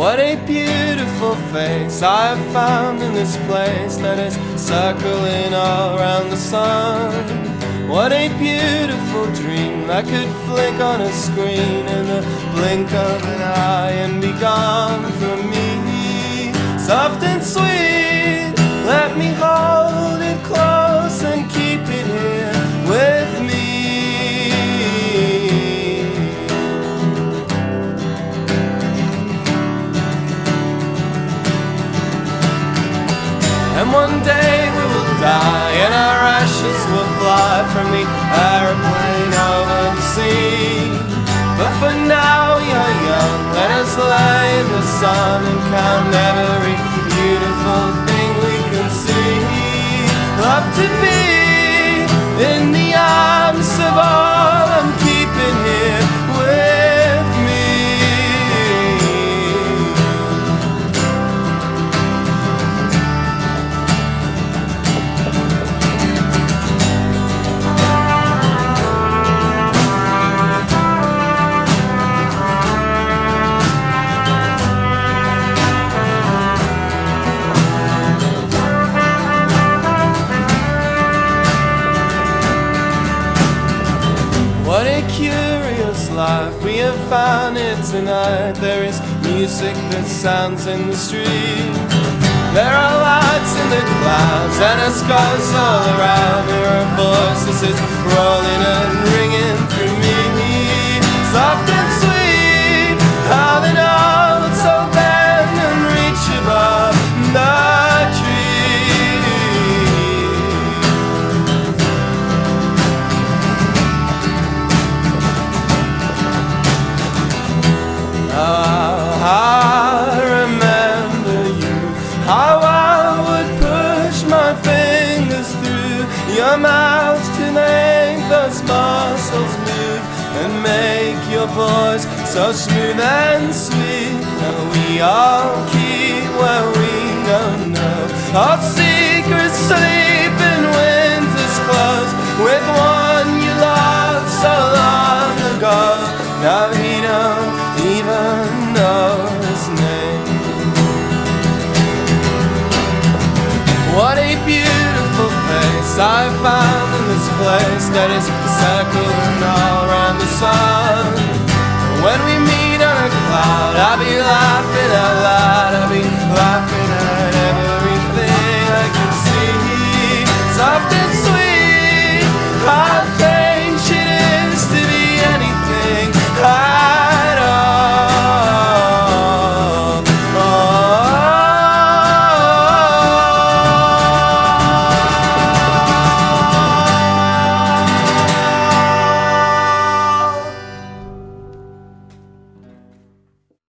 What a beautiful face I have found in this place that is circling all around the sun. What a beautiful dream that could flick on a screen in the blink of an eye and be gone from me. Soft and sweet, let me hold it close and keep it here with me. And one day we will die and our ashes will fly from the airplane over the sea. But for now we are young, let us lay in the sun and count every beautiful thing we can see. Love to be in the arms of all I'm keeping here with me. What a curious life we have found here tonight. There is music that sounds in the street. There are lights in the clouds and a skies all around. There are voices rolling and ringing through me. Soft and sweet, how the notes so bend and reach above the tree. I remember you, how I would push my fingers through your mouth to make those muscles move and make your voice so smooth and sweet. And we all keep what we don't know. Our secrets sleep in winter's clothes with one you loved so long ago. Now he don't even know his name. What a beautiful face I found in this place that is circling all around the sun.